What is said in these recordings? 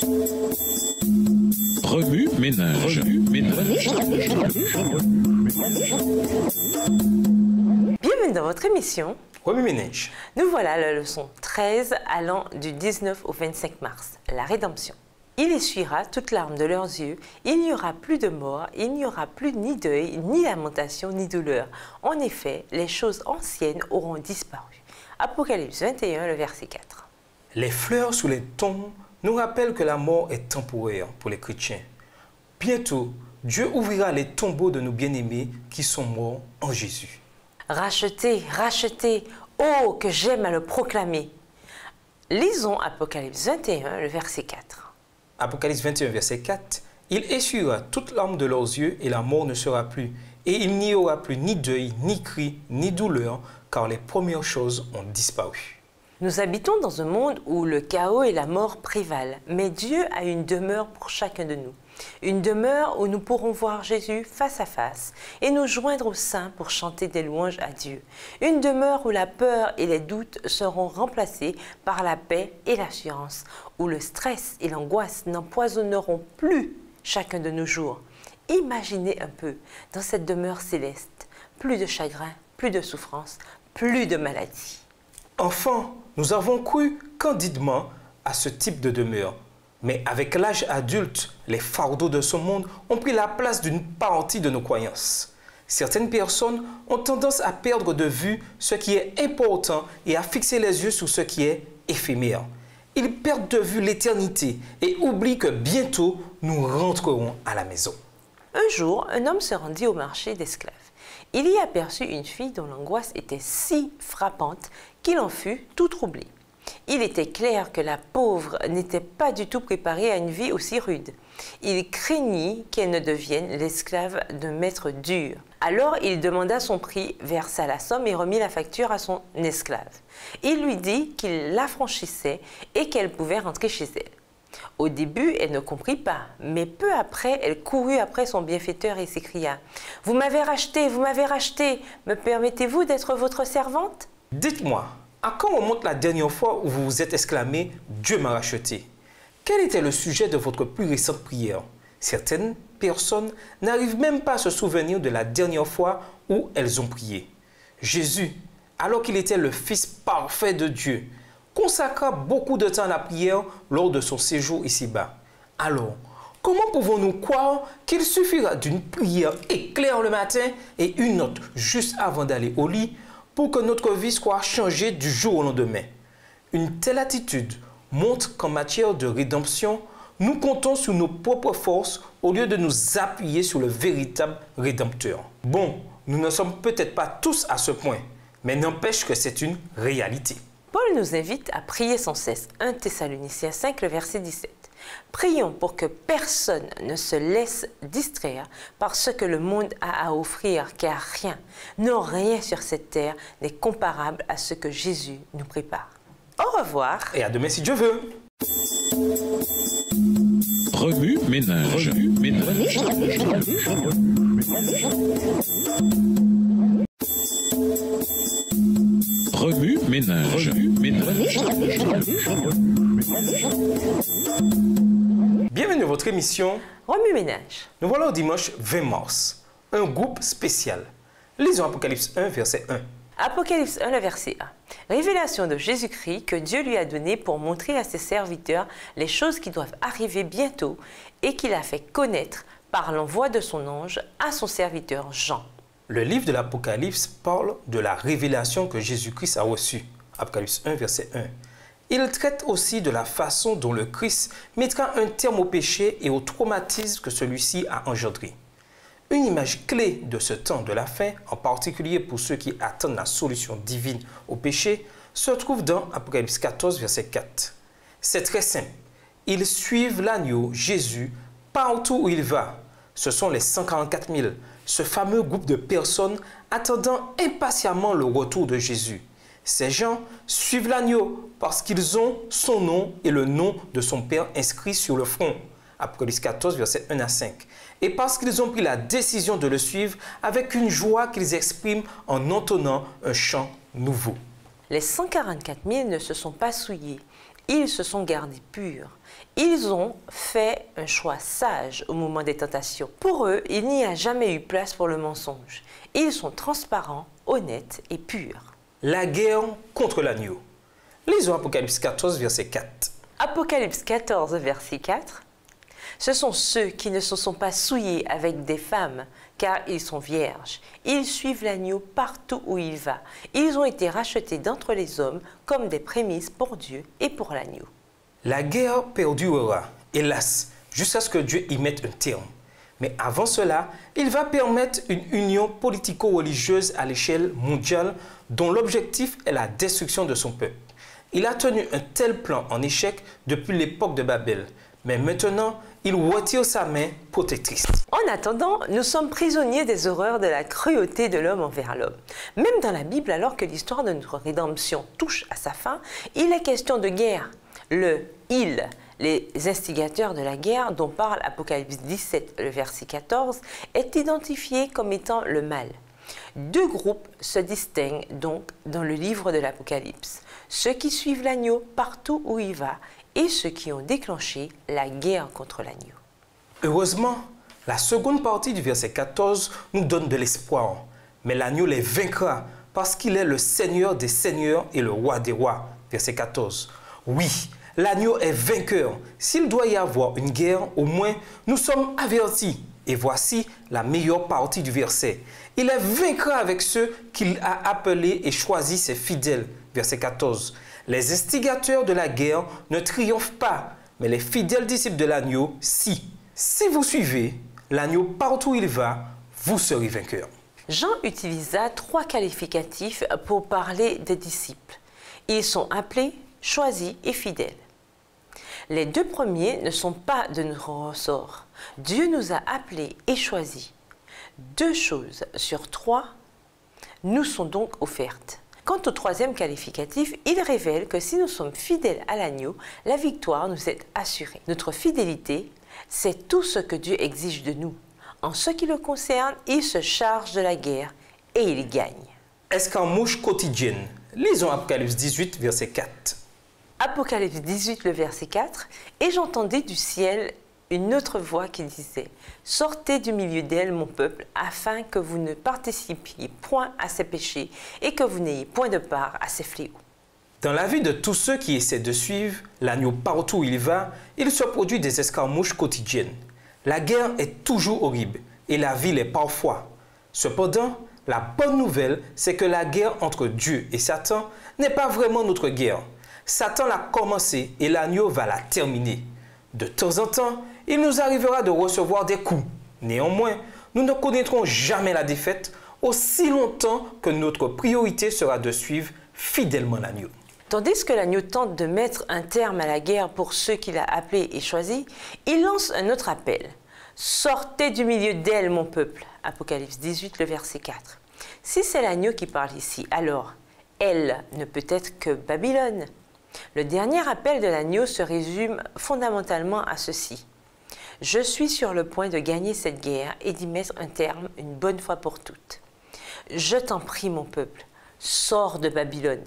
Remue ménage. Bienvenue dans votre émission Remue ménage. Nous voilà à la leçon 13 allant du 19 au 25 mars, la rédemption. Il essuiera toute larme de leurs yeux, il n'y aura plus de mort, il n'y aura plus ni deuil, ni lamentation, ni douleur. En effet, les choses anciennes auront disparu. Apocalypse 21, le verset 4. Les fleurs sous les tombes nous rappellent que la mort est temporaire pour les chrétiens. Bientôt, Dieu ouvrira les tombeaux de nos bien-aimés qui sont morts en Jésus. Racheté, racheté, oh que j'aime à le proclamer. Lisons Apocalypse 21, le verset 4. Apocalypse 21, verset 4. Il essuiera toute larme de leurs yeux et la mort ne sera plus. Et il n'y aura plus ni deuil, ni cri, ni douleur, car les premières choses ont disparu. Nous habitons dans un monde où le chaos et la mort prévalent, mais Dieu a une demeure pour chacun de nous. Une demeure où nous pourrons voir Jésus face à face et nous joindre aux saints pour chanter des louanges à Dieu. Une demeure où la peur et les doutes seront remplacés par la paix et l'assurance, où le stress et l'angoisse n'empoisonneront plus chacun de nos jours. Imaginez un peu, dans cette demeure céleste, plus de chagrin, plus de souffrance, plus de maladie. Enfants, nous avons cru candidement à ce type de demeure. Mais avec l'âge adulte, les fardeaux de ce monde ont pris la place d'une partie de nos croyances. Certaines personnes ont tendance à perdre de vue ce qui est important et à fixer les yeux sur ce qui est éphémère. Ils perdent de vue l'éternité et oublient que bientôt nous rentrerons à la maison. Un jour, un homme se rendit au marché d'esclaves. Il y aperçut une fille dont l'angoisse était si frappante qu'il en fut tout troublé. Il était clair que la pauvre n'était pas du tout préparée à une vie aussi rude. Il craignit qu'elle ne devienne l'esclave d'un maître dur. Alors il demanda son prix, versa la somme et remit la facture à son esclave. Il lui dit qu'il l'affranchissait et qu'elle pouvait rentrer chez elle. Au début, elle ne comprit pas, mais peu après, elle courut après son bienfaiteur et s'écria « Vous m'avez racheté, me permettez-vous d'être votre servante ?» Dites-moi, à quand remonte la dernière fois où vous vous êtes exclamé « Dieu m'a racheté » ? Quel était le sujet de votre plus récente prière? Certaines personnes n'arrivent même pas à se souvenir de la dernière fois où elles ont prié. Jésus, alors qu'il était le Fils parfait de Dieu, consacra beaucoup de temps à la prière lors de son séjour ici-bas. Alors, comment pouvons-nous croire qu'il suffira d'une prière éclair le matin et une autre juste avant d'aller au lit pour que notre vie soit changée du jour au lendemain? Une telle attitude montre qu'en matière de rédemption, nous comptons sur nos propres forces au lieu de nous appuyer sur le véritable Rédempteur. Bon, nous ne sommes peut-être pas tous à ce point, mais n'empêche que c'est une réalité. Paul nous invite à prier sans cesse. 1 Thessaloniciens 5, le verset 17. Prions pour que personne ne se laisse distraire par ce que le monde a à offrir, car rien, non rien sur cette terre n'est comparable à ce que Jésus nous prépare. Au revoir. Et à demain si Dieu veut. Remue ménage. Remue ménage. Bienvenue à votre émission Remue ménage. Nous voilà au dimanche 20 mars, un groupe spécial. Lisons Apocalypse 1, verset 1. Apocalypse 1, le verset 1. Révélation de Jésus-Christ que Dieu lui a donnée pour montrer à ses serviteurs les choses qui doivent arriver bientôt et qu'il a fait connaître par l'envoi de son ange à son serviteur Jean. Le livre de l'Apocalypse parle de la révélation que Jésus-Christ a reçue. Apocalypse 1, verset 1. Il traite aussi de la façon dont le Christ mettra un terme au péché et au traumatisme que celui-ci a engendré. Une image clé de ce temps de la fin, en particulier pour ceux qui attendent la solution divine au péché, se trouve dans Apocalypse 14, verset 4. C'est très simple. Ils suivent l'agneau, Jésus, partout où il va. Ce sont les 144 000, ce fameux groupe de personnes attendant impatiemment le retour de Jésus. Ces gens suivent l'agneau parce qu'ils ont son nom et le nom de son Père inscrit sur le front. Apocalypse 14, versets 1 à 5. Et parce qu'ils ont pris la décision de le suivre avec une joie qu'ils expriment en entonnant un chant nouveau. Les 144 000 ne se sont pas souillés. Ils se sont gardés purs. Ils ont fait un choix sage au moment des tentations. Pour eux, il n'y a jamais eu place pour le mensonge. Ils sont transparents, honnêtes et purs. La guerre contre l'agneau. Lisons Apocalypse 14, verset 4. Apocalypse 14, verset 4. Ce sont ceux qui ne se sont pas souillés avec des femmes, car ils sont vierges. Ils suivent l'agneau partout où il va. Ils ont été rachetés d'entre les hommes comme des prémices pour Dieu et pour l'agneau. La guerre perdurera, hélas, jusqu'à ce que Dieu y mette un terme. Mais avant cela, il va permettre une union politico-religieuse à l'échelle mondiale dont l'objectif est la destruction de son peuple. Il a tenu un tel plan en échec depuis l'époque de Babel, mais maintenant, il retire sa main protectrice. En attendant, nous sommes prisonniers des horreurs de la cruauté de l'homme envers l'homme. Même dans la Bible, alors que l'histoire de notre rédemption touche à sa fin, il est question de guerre. Le « il », les instigateurs de la guerre dont parle Apocalypse 17, le verset 14, est identifié comme étant le mal. Deux groupes se distinguent donc dans le livre de l'Apocalypse. Ceux qui suivent l'agneau partout où il va et ceux qui ont déclenché la guerre contre l'agneau. Heureusement, la seconde partie du verset 14 nous donne de l'espoir. Mais l'agneau les vaincra parce qu'il est le Seigneur des seigneurs et le roi des rois. Verset 14. Oui, l'agneau est vainqueur. S'il doit y avoir une guerre, au moins nous sommes avertis. Et voici la meilleure partie du verset. Il est vainqueur avec ceux qu'il a appelés et choisis ses fidèles. Verset 14. Les instigateurs de la guerre ne triomphent pas, mais les fidèles disciples de l'agneau, si. Si vous suivez l'agneau partout où il va, vous serez vainqueur. Jean utilisa 3 qualificatifs pour parler des disciples. Ils sont appelés, choisis et fidèles. Les 2 premiers ne sont pas de notre ressort. Dieu nous a appelés et choisis. 2 choses sur 3 nous sont donc offertes. Quant au 3e qualificatif, il révèle que si nous sommes fidèles à l'agneau, la victoire nous est assurée. Notre fidélité, c'est tout ce que Dieu exige de nous. En ce qui le concerne, il se charge de la guerre et il gagne. Escarmouche quotidienne. Lisons Apocalypse 18, verset 4. Apocalypse 18, le verset 4. « Et j'entendis du ciel une autre voix qui disait « Sortez du milieu d'elle, mon peuple, afin que vous ne participiez point à ses péchés et que vous n'ayez point de part à ses fléaux. » Dans la vie de tous ceux qui essaient de suivre l'agneau partout où il va, il se produit des escarmouches quotidiennes. La guerre est toujours horrible et la vie l'est parfois. Cependant, la bonne nouvelle, c'est que la guerre entre Dieu et Satan n'est pas vraiment notre guerre. Satan l'a commencé et l'agneau va la terminer. De temps en temps, il nous arrivera de recevoir des coups. Néanmoins, nous ne connaîtrons jamais la défaite aussi longtemps que notre priorité sera de suivre fidèlement l'agneau. Tandis que l'agneau tente de mettre un terme à la guerre pour ceux qu'il a appelés et choisis, il lance un autre appel. « Sortez du milieu d'elle, mon peuple » Apocalypse 18, le verset 4. Si c'est l'agneau qui parle ici, alors elle ne peut être que Babylone. Le dernier appel de l'agneau se résume fondamentalement à ceci. « Je suis sur le point de gagner cette guerre et d'y mettre un terme une bonne fois pour toutes. Je t'en prie, mon peuple, sors de Babylone.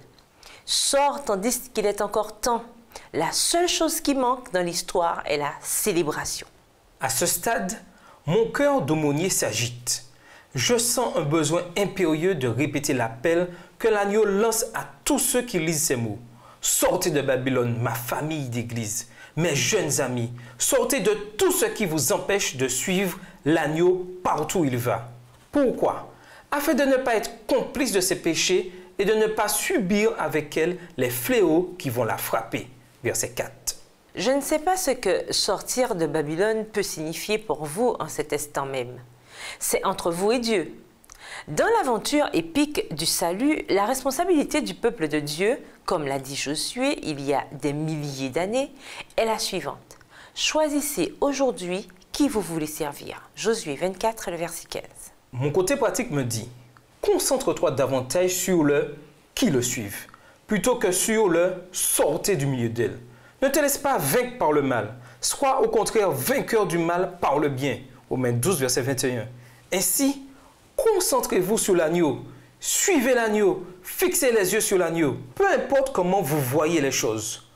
Sors tandis qu'il est encore temps. La seule chose qui manque dans l'histoire est la célébration. » À ce stade, mon cœur d'aumônier s'agite. Je sens un besoin impérieux de répéter l'appel que l'agneau lance à tous ceux qui lisent ces mots. Sortez de Babylone, ma famille d'église, mes jeunes amis. Sortez de tout ce qui vous empêche de suivre l'agneau partout où il va. Pourquoi? Afin de ne pas être complice de ses péchés et de ne pas subir avec elle les fléaux qui vont la frapper. Verset 4. Je ne sais pas ce que sortir de Babylone peut signifier pour vous en cet instant même. C'est entre vous et Dieu. Dans l'aventure épique du salut, la responsabilité du peuple de Dieu, comme l'a dit Josué il y a des milliers d'années, est la suivante. Choisissez aujourd'hui qui vous voulez servir. Josué 24, le verset 15. Mon côté pratique me dit, concentre-toi davantage sur le « qui le suivent » plutôt que sur le « sortez du milieu d'elle ». Ne te laisse pas vaincre par le mal. Sois au contraire vainqueur du mal par le bien. Romains 12, verset 21. Ainsi, concentrez-vous sur l'agneau. Suivez l'agneau. Fixez les yeux sur l'agneau. Peu importe comment vous voyez les choses.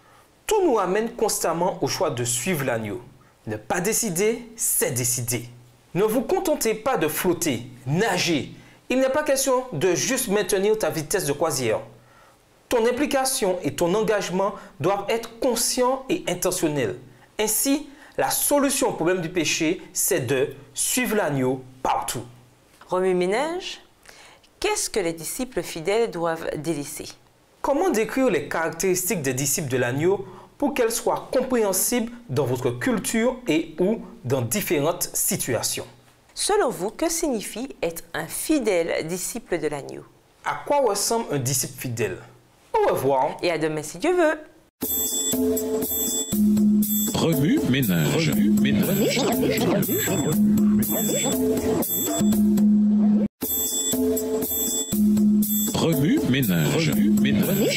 Tout nous ramène constamment au choix de suivre l'agneau. Ne pas décider, c'est décider. Ne vous contentez pas de flotter, nager. Il n'est pas question de juste maintenir ta vitesse de croisière. Ton implication et ton engagement doivent être conscients et intentionnels. Ainsi, la solution au problème du péché, c'est de suivre l'agneau partout. Remue-ménage, qu'est-ce que les disciples fidèles doivent délaisser? Comment décrire les caractéristiques des disciples de l'agneau pour qu'elles soient compréhensibles dans votre culture et ou dans différentes situations? Selon vous, que signifie être un fidèle disciple de l'agneau? À quoi ressemble un disciple fidèle? Au revoir. Et à demain si Dieu veut. Remue-ménage. Remue-ménage. Remue-ménage. Remue-ménage.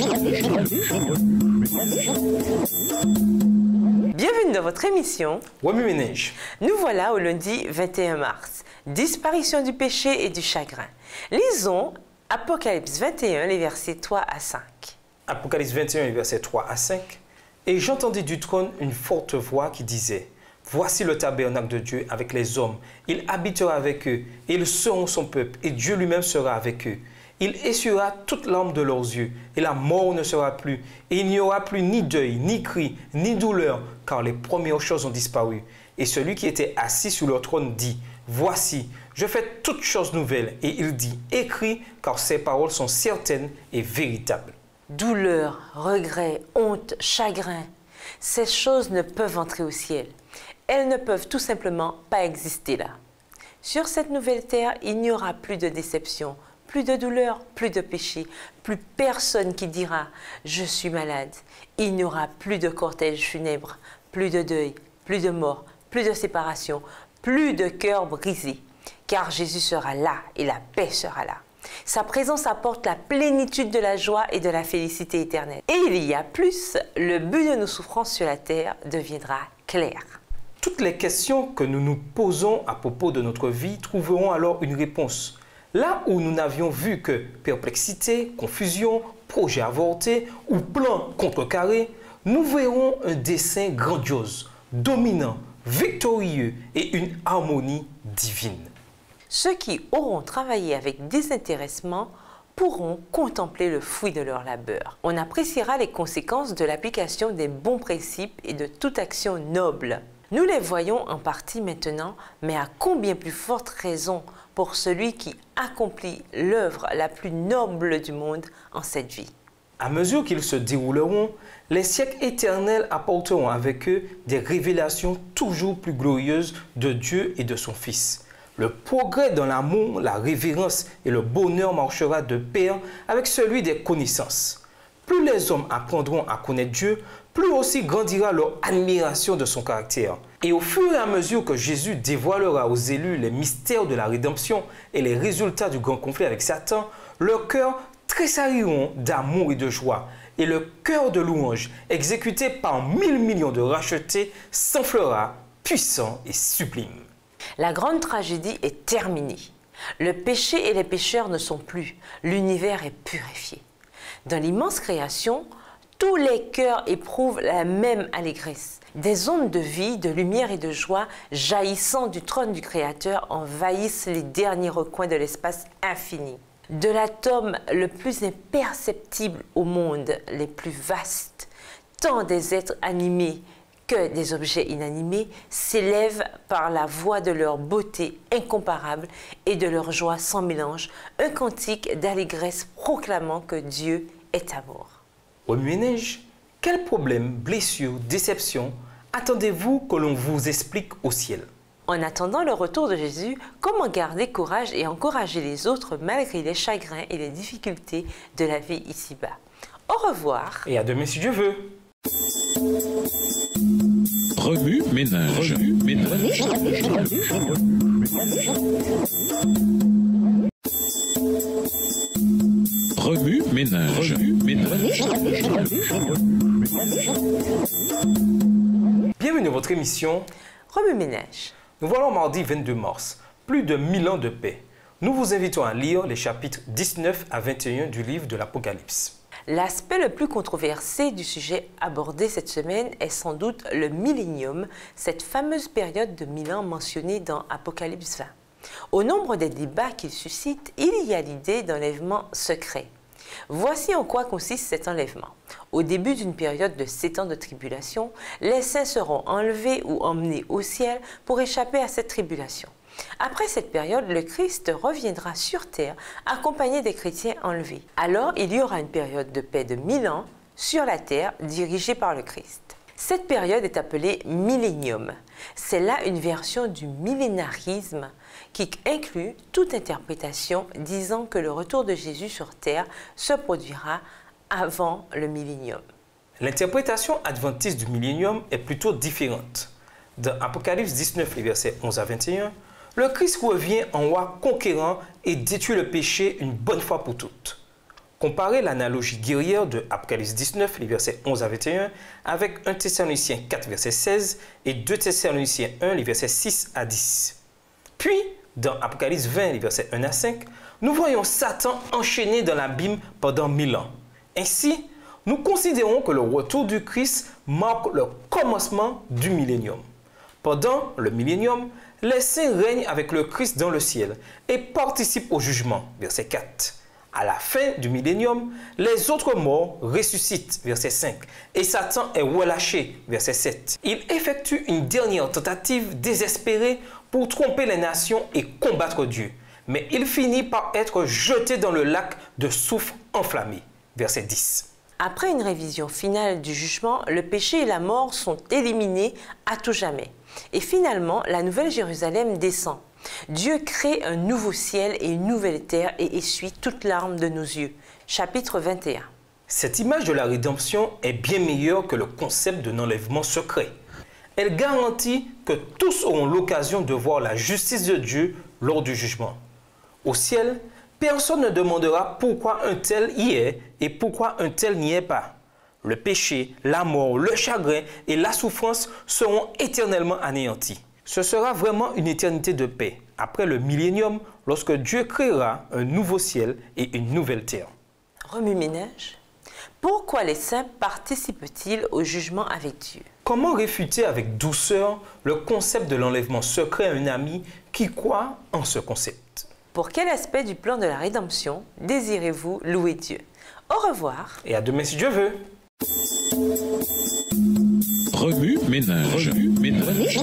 Bienvenue dans votre émission. Remue-ménage. Nous voilà au lundi 21 mars. Disparition du péché et du chagrin. Lisons Apocalypse 21, les versets 3 à 5. Apocalypse 21, versets 3 à 5. Et j'entendis du trône une forte voix qui disait: Voici le tabernacle de Dieu avec les hommes. Il habitera avec eux, et ils seront son peuple, et Dieu lui-même sera avec eux. Il essuiera toute larme de leurs yeux, et la mort ne sera plus. Et il n'y aura plus ni deuil, ni cri, ni douleur, car les premières choses ont disparu. Et celui qui était assis sur le trône dit: Voici, je fais toutes choses nouvelles. Et il dit: Écris, car ces paroles sont certaines et véritables. Douleur, regret, honte, chagrin, ces choses ne peuvent entrer au ciel. Elles ne peuvent tout simplement pas exister là. Sur cette nouvelle terre, il n'y aura plus de déception, plus de douleur, plus de péché, plus personne qui dira « je suis malade ». Il n'y aura plus de cortège funèbre, plus de deuil, plus de mort, plus de séparation, plus de cœur brisé. Car Jésus sera là et la paix sera là. Sa présence apporte la plénitude de la joie et de la félicité éternelle. Et il y a plus, le but de nos souffrances sur la terre deviendra clair. Toutes les questions que nous nous posons à propos de notre vie trouveront alors une réponse. Là où nous n'avions vu que perplexité, confusion, projet avorté ou plan contrecarré, nous verrons un dessein grandiose, dominant, victorieux et une harmonie divine. Ceux qui auront travaillé avec désintéressement pourront contempler le fruit de leur labeur. On appréciera les conséquences de l'application des bons principes et de toute action noble. Nous les voyons en partie maintenant, mais à combien plus forte raison pour celui qui accomplit l'œuvre la plus noble du monde en cette vie. À mesure qu'ils se dérouleront, les siècles éternels apporteront avec eux des révélations toujours plus glorieuses de Dieu et de son Fils. Le progrès dans l'amour, la révérence et le bonheur marchera de pair avec celui des connaissances. Plus les hommes apprendront à connaître Dieu, plus aussi grandira leur admiration de son caractère. Et au fur et à mesure que Jésus dévoilera aux élus les mystères de la rédemption et les résultats du grand conflit avec Satan, leurs cœurs tressailleront d'amour et de joie. Et le cœur de louange, exécuté par 1000 millions de rachetés, s'enflera puissant et sublime. La grande tragédie est terminée. Le péché et les pécheurs ne sont plus. L'univers est purifié. Dans l'immense création, tous les cœurs éprouvent la même allégresse. Des ondes de vie, de lumière et de joie jaillissant du trône du Créateur envahissent les derniers recoins de l'espace infini. De l'atome le plus imperceptible au monde, les plus vastes, tant des êtres animés que des objets inanimés s'élèvent par la voix de leur beauté incomparable et de leur joie sans mélange, un cantique d'allégresse proclamant que Dieu est amour. Remue-ménage, quels problèmes, blessures, déceptions attendez-vous que l'on vous explique au ciel? En attendant le retour de Jésus, comment garder courage et encourager les autres malgré les chagrins et les difficultés de la vie ici-bas? Au revoir. Et à demain si Dieu veut. Remue-ménage. Remue-ménage. Remue-ménage. Remue-ménage. Bienvenue dans votre émission Remue-ménage. Nous voilà mardi 22 mars, plus de 1000 ans de paix. Nous vous invitons à lire les chapitres 19 à 21 du livre de l'Apocalypse. L'aspect le plus controversé du sujet abordé cette semaine est sans doute le millénium, cette fameuse période de 1000 ans mentionnée dans Apocalypse 20. Au nombre des débats qu'il suscite, il y a l'idée d'enlèvement secret. Voici en quoi consiste cet enlèvement. Au début d'une période de 7 ans de tribulation, les saints seront enlevés ou emmenés au ciel pour échapper à cette tribulation. Après cette période, le Christ reviendra sur terre accompagné des chrétiens enlevés. Alors, il y aura une période de paix de 1000 ans sur la terre dirigée par le Christ. Cette période est appelée millénium. C'est là une version du millénarisme qui inclut toute interprétation disant que le retour de Jésus sur terre se produira avant le millénium. L'interprétation adventiste du millénium est plutôt différente. Dans Apocalypse 19, les versets 11 à 21, le Christ revient en roi conquérant et détruit le péché une bonne fois pour toutes. Comparez l'analogie guerrière de Apocalypse 19, les versets 11 à 21, avec 1 Thessaloniciens 4, verset 16 et 2 Thessaloniciens 1, les versets 6 à 10. Puis, dans Apocalypse 20, les versets 1 à 5, nous voyons Satan enchaîné dans l'abîme pendant 1000 ans. Ainsi, nous considérons que le retour du Christ marque le commencement du millénium. Pendant le millénium, les saints règnent avec le Christ dans le ciel et participent au jugement. Verset 4. À la fin du millénium, les autres morts ressuscitent. Verset 5. Et Satan est relâché. Verset 7. Il effectue une dernière tentative désespérée pour tromper les nations et combattre Dieu. Mais il finit par être jeté dans le lac de soufre enflammé. Verset 10. Après une révision finale du jugement, le péché et la mort sont éliminés à tout jamais. Et finalement, la Nouvelle Jérusalem descend. Dieu crée un nouveau ciel et une nouvelle terre et essuie toute larme de nos yeux. Chapitre 21. Cette image de la rédemption est bien meilleure que le concept d'un enlèvement secret. Elle garantit que tous auront l'occasion de voir la justice de Dieu lors du jugement. Au ciel, personne ne demandera pourquoi un tel y est et pourquoi un tel n'y est pas. Le péché, la mort, le chagrin et la souffrance seront éternellement anéantis. Ce sera vraiment une éternité de paix, après le millénium, lorsque Dieu créera un nouveau ciel et une nouvelle terre. Remue-ménage. Pourquoi les saints participent-ils au jugement avec Dieu? Comment réfuter avec douceur le concept de l'enlèvement secret à un ami qui croit en ce concept? Pour quel aspect du plan de la rédemption désirez-vous louer Dieu? Au revoir. Et à demain si Dieu veut. Remue-ménage. Remue-ménage.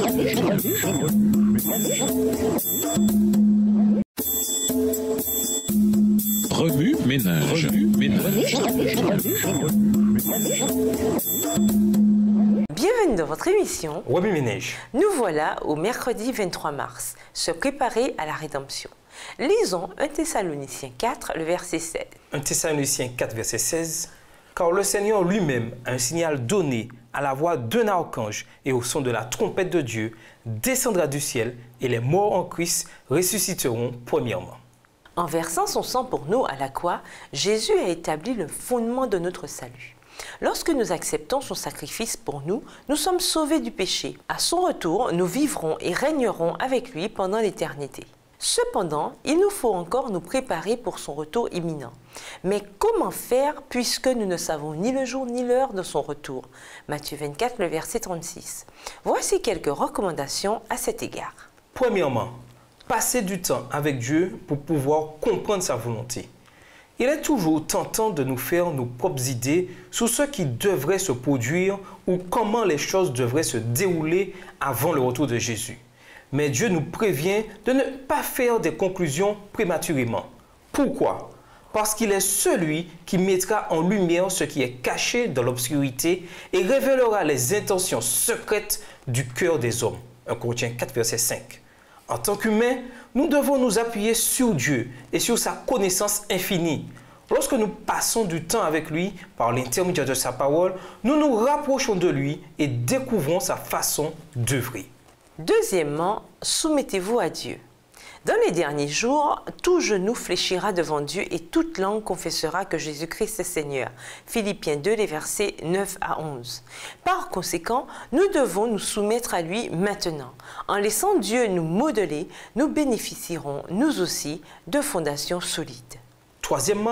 Remue-ménage. Remue-ménage. Bienvenue dans votre émission. Remue-ménage. Nous voilà au mercredi 23 mars, se préparer à la rédemption. Lisons 1 Thessaloniciens 4, le verset 16. 1 Thessaloniciens 4, verset 16. Car le Seigneur lui-même a un signal donné à la voix d'un archange et au son de la trompette de Dieu, descendra du ciel et les morts en Christ ressusciteront premièrement. En versant son sang pour nous à la croix, Jésus a établi le fondement de notre salut. Lorsque nous acceptons son sacrifice pour nous, nous sommes sauvés du péché. À son retour, nous vivrons et régnerons avec lui pendant l'éternité. Cependant, il nous faut encore nous préparer pour son retour imminent. Mais comment faire puisque nous ne savons ni le jour ni l'heure de son retour? Matthieu 24, le verset 36. Voici quelques recommandations à cet égard. Premièrement, passez du temps avec Dieu pour pouvoir comprendre sa volonté. Il est toujours tentant de nous faire nos propres idées sur ce qui devrait se produire ou comment les choses devraient se dérouler avant le retour de Jésus. Mais Dieu nous prévient de ne pas faire des conclusions prématurément. Pourquoi? Parce qu'il est celui qui mettra en lumière ce qui est caché dans l'obscurité et révélera les intentions secrètes du cœur des hommes. 1 Corinthiens 4, verset 5. En tant qu'humains, nous devons nous appuyer sur Dieu et sur sa connaissance infinie. Lorsque nous passons du temps avec lui par l'intermédiaire de sa parole, nous nous rapprochons de lui et découvrons sa façon d'œuvrer. Deuxièmement, soumettez-vous à Dieu. Dans les derniers jours, tout genou fléchira devant Dieu et toute langue confessera que Jésus-Christ est Seigneur. Philippiens 2, les versets 9 à 11. Par conséquent, nous devons nous soumettre à lui maintenant. En laissant Dieu nous modeler, nous bénéficierons, nous aussi, de fondations solides. Troisièmement,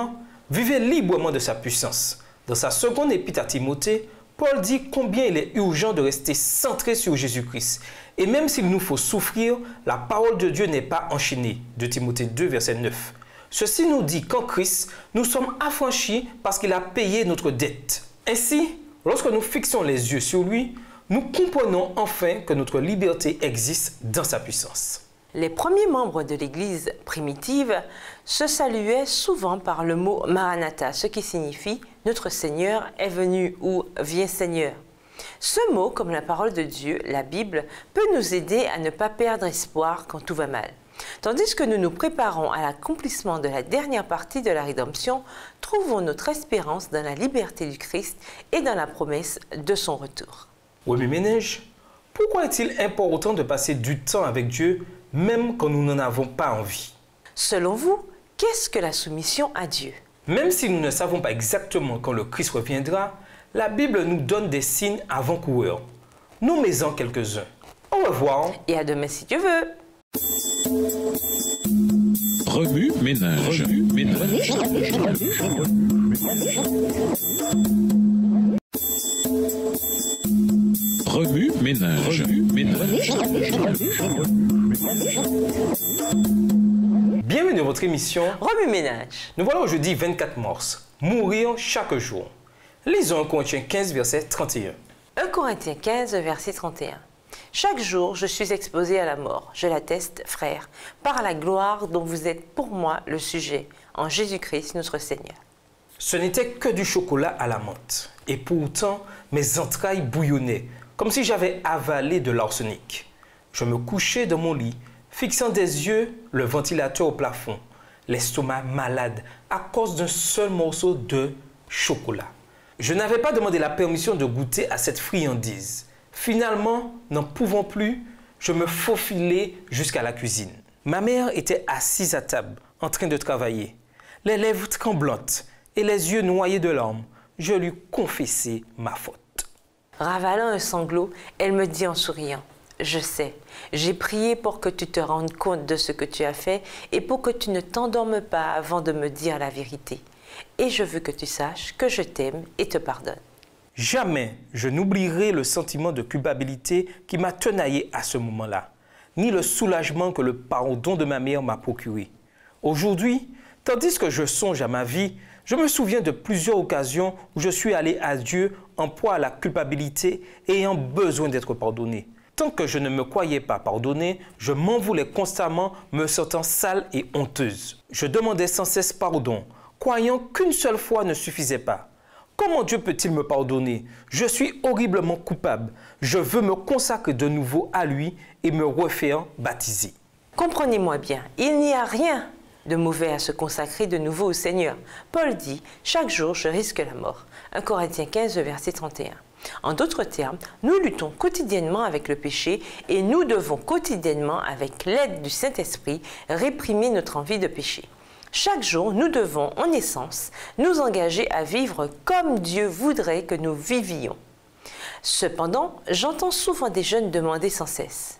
Vivez librement de sa puissance. Dans sa seconde épître à Timothée, Paul dit combien il est urgent de rester centré sur Jésus-Christ. Et même s'il nous faut souffrir, la parole de Dieu n'est pas enchaînée. De Timothée 2, verset 9. Ceci nous dit qu'en Christ, nous sommes affranchis parce qu'il a payé notre dette. Ainsi, lorsque nous fixons les yeux sur lui, nous comprenons enfin que notre liberté existe dans sa puissance. Les premiers membres de l'Église primitive se saluaient souvent par le mot Maranatha, ce qui signifie « Notre Seigneur est venu » ou « Viens Seigneur ». Ce mot, comme la parole de Dieu, la Bible, peut nous aider à ne pas perdre espoir quand tout va mal. Tandis que nous nous préparons à l'accomplissement de la dernière partie de la rédemption, trouvons notre espérance dans la liberté du Christ et dans la promesse de son retour. Oui, mais Ménage, pourquoi est-il important de passer du temps avec Dieu même quand nous n'en avons pas envie? Selon vous, qu'est-ce que la soumission à Dieu? Même si nous ne savons pas exactement quand le Christ reviendra, la Bible nous donne des signes avant-coureurs. Nommez-en quelques-uns. Au revoir. Et à demain si Dieu veut. Remue ménage. Remue ménage. Bienvenue dans votre émission Remue ménage. Nous voilà au jeudi 24 mars. Mourir chaque jour. Lisons 1 Corinthiens 15, verset 31. 1 Corinthiens 15, verset 31. Chaque jour, je suis exposé à la mort. Je l'atteste, frères, par la gloire dont vous êtes pour moi le sujet, en Jésus-Christ notre Seigneur. Ce n'était que du chocolat à la menthe. Et pourtant, mes entrailles bouillonnaient, comme si j'avais avalé de l'arsenic. Je me couchais dans mon lit, fixant des yeux le ventilateur au plafond, l'estomac malade à cause d'un seul morceau de chocolat. Je n'avais pas demandé la permission de goûter à cette friandise. Finalement, n'en pouvant plus, je me faufilais jusqu'à la cuisine. Ma mère était assise à table, en train de travailler, les lèvres tremblantes et les yeux noyés de larmes. Je lui confessai ma faute. Ravalant un sanglot, elle me dit en souriant, « Je sais, j'ai prié pour que tu te rendes compte de ce que tu as fait et pour que tu ne t'endormes pas avant de me dire la vérité. Et je veux que tu saches que je t'aime et te pardonne. » Jamais je n'oublierai le sentiment de culpabilité qui m'a tenaillé à ce moment-là, ni le soulagement que le pardon de ma mère m'a procuré. Aujourd'hui, tandis que je songe à ma vie, je me souviens de plusieurs occasions où je suis allé à Dieu en proie à la culpabilité et ayant besoin d'être pardonné. Tant que je ne me croyais pas pardonné, je m'en voulais constamment, me sentant sale et honteuse. Je demandais sans cesse pardon, croyant qu'une seule fois ne suffisait pas. Comment Dieu peut-il me pardonner? Je suis horriblement coupable. Je veux me consacrer de nouveau à lui et me refaire baptiser. Comprenez-moi bien, il n'y a rien de mauvais à se consacrer de nouveau au Seigneur. Paul dit, « Chaque jour, je risque la mort. » 1 Corinthiens 15, verset 31. En d'autres termes, nous luttons quotidiennement avec le péché et nous devons quotidiennement, avec l'aide du Saint-Esprit, réprimer notre envie de pécher. Chaque jour, nous devons, en essence, nous engager à vivre comme Dieu voudrait que nous vivions. Cependant, j'entends souvent des jeunes demander sans cesse,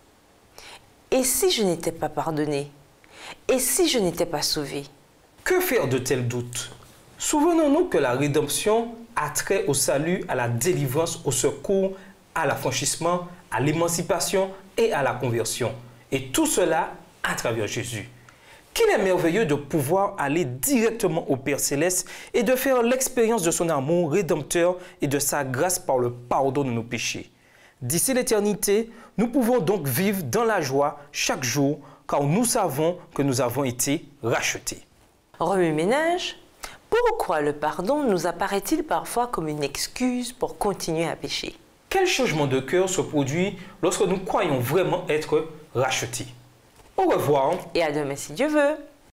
« Et si je n'étais pas pardonné? Et si je n'étais pas sauvé? » Que faire de tels doutes? Souvenons-nous que la rédemption a trait au salut, à la délivrance, au secours, à l'affranchissement, à l'émancipation et à la conversion. Et tout cela à travers Jésus. Qu'il est merveilleux de pouvoir aller directement au Père Céleste et de faire l'expérience de son amour rédempteur et de sa grâce par le pardon de nos péchés. D'ici l'éternité, nous pouvons donc vivre dans la joie chaque jour car nous savons que nous avons été rachetés. Remue ménage, pourquoi le pardon nous apparaît-il parfois comme une excuse pour continuer à pécher? Quel changement de cœur se produit lorsque nous croyons vraiment être rachetés? Au revoir. Et à demain si Dieu veut.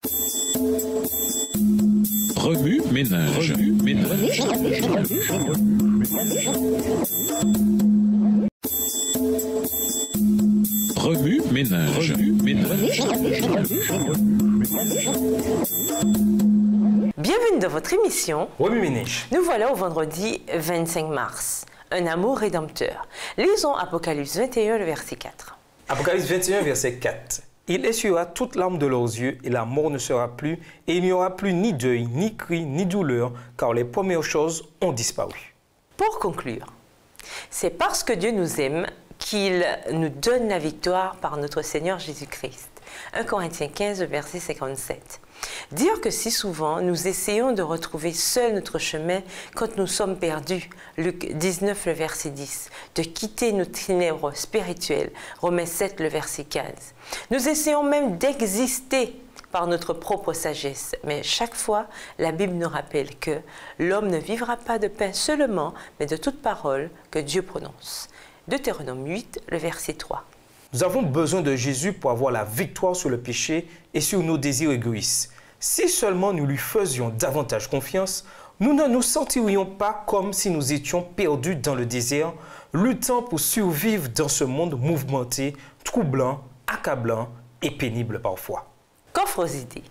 Remue ménage. Remue ménage. Bienvenue dans votre émission. Remue ménage. Nous voilà au vendredi 25 mars. Un amour rédempteur. Lisons Apocalypse 21, le verset 4. Apocalypse 21, verset 4. Il essuiera toute larme de leurs yeux et la mort ne sera plus, et il n'y aura plus ni deuil, ni cri, ni douleur, car les premières choses ont disparu. Pour conclure, c'est parce que Dieu nous aime qu'il nous donne la victoire par notre Seigneur Jésus-Christ. 1 Corinthiens 15, verset 57. Dire que si souvent nous essayons de retrouver seul notre chemin quand nous sommes perdus, Luc 19, le verset 10, de quitter nos ténèbres spirituelles, Romains 7, le verset 15. Nous essayons même d'exister par notre propre sagesse, mais chaque fois, la Bible nous rappelle que l'homme ne vivra pas de pain seulement, mais de toute parole que Dieu prononce. Deutéronome 8, le verset 3. Nous avons besoin de Jésus pour avoir la victoire sur le péché et sur nos désirs égoïstes. Si seulement nous lui faisions davantage confiance, nous ne nous sentirions pas comme si nous étions perdus dans le désert, luttant pour survivre dans ce monde mouvementé, troublant, accablant et pénible parfois. Coffre aux idées.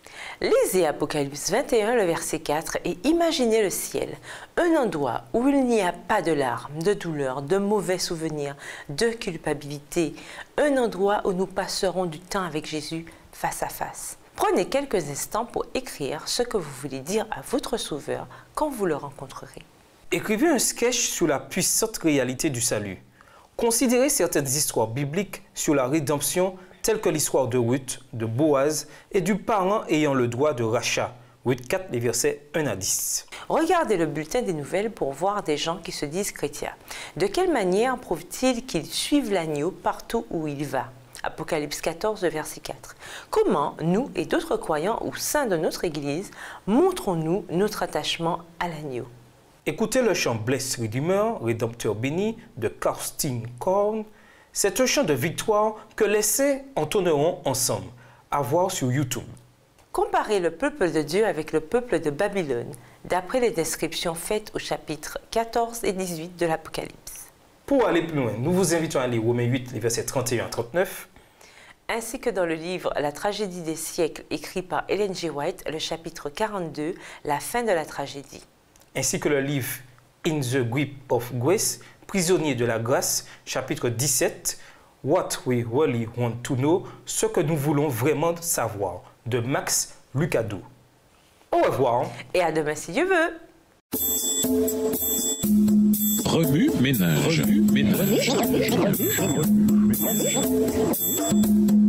Lisez Apocalypse 21, le verset 4 et imaginez le ciel, un endroit où il n'y a pas de larmes, de douleurs, de mauvais souvenirs, de culpabilité, un endroit où nous passerons du temps avec Jésus face à face. Prenez quelques instants pour écrire ce que vous voulez dire à votre Sauveur quand vous le rencontrerez. Écrivez un sketch sur la puissante réalité du salut. Considérez certaines histoires bibliques sur la rédemption, telles que l'histoire de Ruth, de Boaz et du parent ayant le droit de rachat. Ruth 4, les versets 1 à 10. Regardez le bulletin des nouvelles pour voir des gens qui se disent chrétiens. De quelle manière prouvent-ils qu'ils suivent l'agneau partout où il va? Apocalypse 14, verset 4. Comment, nous et d'autres croyants au sein de notre Église, montrons-nous notre attachement à l'agneau? Écoutez le chant Blessed Redeemer, Rédempteur béni, de Karsten Korn. C'est un chant de victoire que les saints entonneront ensemble, à voir sur YouTube. Comparez le peuple de Dieu avec le peuple de Babylone, d'après les descriptions faites au chapitre 14 et 18 de l'Apocalypse. Pour aller plus loin, nous vous invitons à lire Romains 8, les versets 31 à 39. Ainsi que dans le livre La tragédie des siècles, écrit par Ellen G. White, le chapitre 42, la fin de la tragédie. Ainsi que le livre In the Grip of Grace, Prisonnier de la grâce, chapitre 17, What we really want to know, ce que nous voulons vraiment savoir, de Max Lucado. Au revoir. Et à demain si Dieu veut. Remue ménage. Remue ménage.